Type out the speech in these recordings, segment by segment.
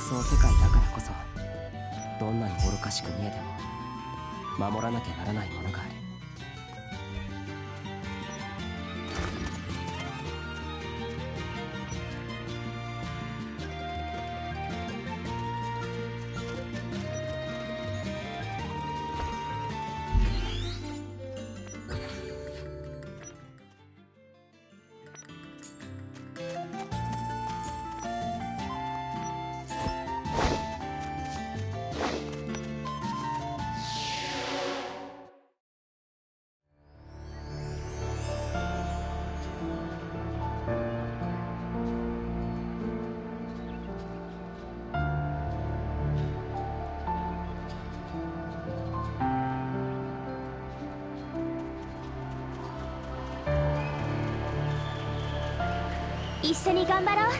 想世界だからこそ、どんなに愚かしく見えても守らなきゃならないものがある。 一緒に頑張ろう。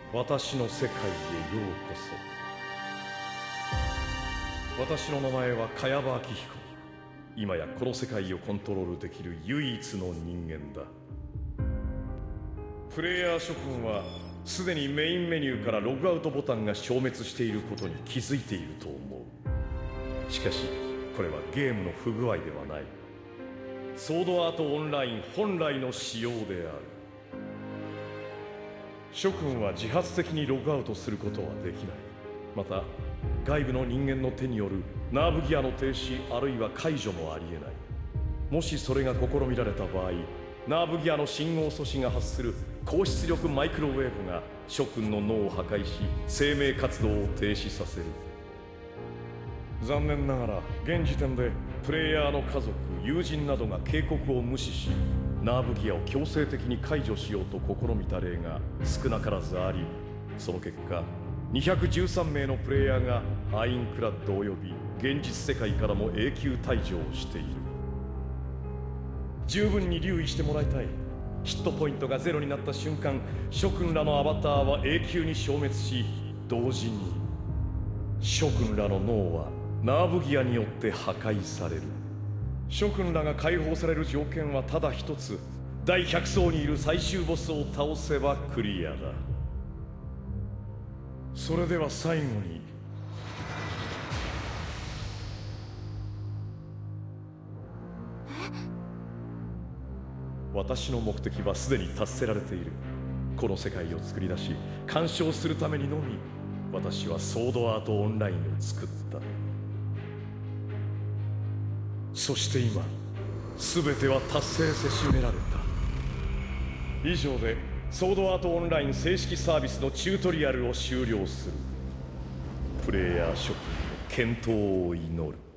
私の世界へようこそ。私の名前は茅場明彦。今やこの世界をコントロールできる唯一の人間だ。プレイヤー諸君はすでにメインメニューからログアウトボタンが消滅していることに気づいていると思う。しかしこれはゲームの不具合ではない。ソードアートオンライン本来の仕様である。諸君は自発的にログアウトすることはできない。また外部の人間の手によるナーブギアの停止あるいは解除もありえない。もしそれが試みられた場合、ナーブギアの信号素子が発する高出力マイクロウェーブが諸君の脳を破壊し生命活動を停止させる。残念ながら現時点でプレイヤーの家族友人などが警告を無視しナーブギアを強制的に解除しようと試みた例が少なからずあり、その結果213名のプレイヤーがアインクラッドおよび現実世界からも永久退場をしている。十分に留意してもらいたい。ヒットポイントがゼロになった瞬間、諸君らのアバターは永久に消滅し、同時に諸君らの脳はナーブギアによって破壊される。諸君らが解放される条件はただ一つ。第100層にいる最終ボスを倒せばクリアだ。それでは最後に私の目的はすでに達せられている。この世界を作り出し鑑賞するためにのみ私はソードアートオンラインを作った。そして今全ては達成せしめられた。以上でソードアートオンライン正式サービスのチュートリアルを終了する。プレイヤー諸君の健闘を祈る。